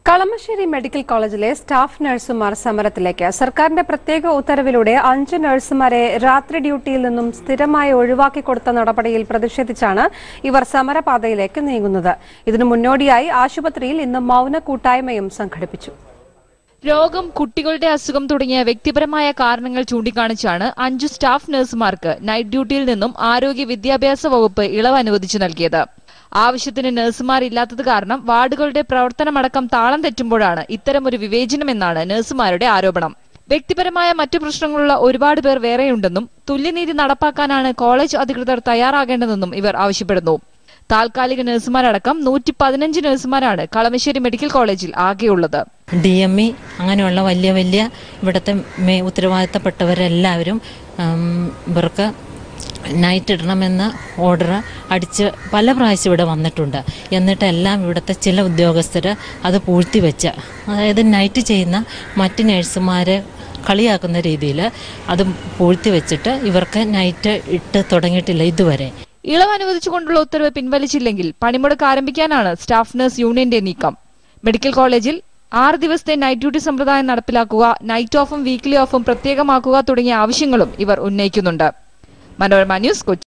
Kalamassery Medical College's staff nurse സമരത്തിലേക്ക് സർക്കാരിന്റെ പ്രത്യേക ഉത്തരവിലൂടെ 5 നഴ്സുമാരെ രാത്രി ഡ്യൂട്ടിയിൽ നിന്നും സ്ഥിരമായി ഒഴിവാക്കി കൊടുത്ത നടപടിയിൽ പ്രതിഷേധിച്ചാണ് ഇവർ സമരപാതയിലേക്ക് നീങ്ങുന്നത്. ഇതിനു മുന്നോടിയായി ആശുപത്രിയിൽ ഇന്ന് മൗന കൂട്ടായ്മയും സംഘടിപ്പിച്ചു. രോഗം, കുട്ടികളുടെ അസുഖം തുടങ്ങിയ വ്യക്തിപരമായ കാരണങ്ങൾ ചൂണ്ടിക്കാണിച്ചാണ് 5 സ്റ്റാഫ് നഴ്സുമാർക്ക് നൈറ്റ് ഡ്യൂട്ടിയിൽ നിന്നും ആരോഗ്യ വിദ്യാഭ്യാസ വകുപ്പ് ഇളവ് അനുവദിച്ചു നൽകിയത്. ആവശ്യത്തിന് നഴ്സുമാരില്ലാത്തത് കാരണം വാർഡുകളുടെ പ്രവർത്തനമടക്കം താളം തെറ്റുമ്പോഴാണ് ഇത്തരമൊരു വിവേചനമെന്നാണ് നഴ്സുമാരുടെ ആരോപണം. വ്യക്തിപരമായ മറ്റു പ്രശ്നങ്ങളുള്ള ഒരുപാട് പേർ വേറെയുണ്ടെന്നും തുല്യനീതി നടപ്പാക്കാനാണ് കോളേജ് അധികൃതർ തയ്യാറാകേണ്ടതെന്നും ഇവർ ആവശ്യപ്പെടുന്നു. താൽക്കാലിക നഴ്സുമാരടക്കം 115 നഴ്സുമാരാണ് കളമശ്ശേരി മെഡിക്കൽ കോളേജിൽ ആകെയുള്ളത്. DME അങ്ങനെയുള്ള വലിയ ഇവിടുത്തെ ഉത്തരവാദിത്തപ്പെട്ടവരെല്ലാവരും ഇവർക്ക് നൈറ്റ് ഇടണമെന്ന ഓർഡർ അടിച്ച് പല പ്രാവശ്യം ഇവിടെ വന്നിട്ടുണ്ട്. എന്നിട്ടെല്ലാം ഇവിടുത്തെ ചില ഉദ്യോഗസ്ഥർ അത് പൂഴ്ത്തിവെച്ച്, അതായത് നൈറ്റ് ചെയ്യുന്ന മറ്റ് നഴ്സുമാരെ കളിയാക്കുന്ന രീതിയിൽ അത് പൂഴ്ത്തിവെച്ചിട്ട് ഇവർക്ക് നൈറ്റ് ഇട്ട് തുടങ്ങിയിട്ടില്ല ഇതുവരെ. ഇളവ് അനുവദിച്ചുകൊണ്ടുള്ള ഉത്തരവ് പിൻവലിച്ചില്ലെങ്കിൽ പണിമുടക്ക് ആരംഭിക്കാനാണ് സ്റ്റാഫ് നഴ്സ് യൂണിയന്റെ നീക്കം. മെഡിക്കൽ കോളേജിൽ 6 ദിവസത്തെ നൈറ്റ് ഡ്യൂട്ടി സമ്പ്രദായം നടപ്പിലാക്കുക, നൈറ്റ് ഓഫും വീക്ക്ലി ഓഫും പ്രത്യേകമാക്കുക തുടങ്ങിയ ആവശ്യങ്ങളും ഇവർ ഉന്നയിക്കുന്നുണ്ട്. മനോരമ ന്യൂസ്, കൊച്ചി.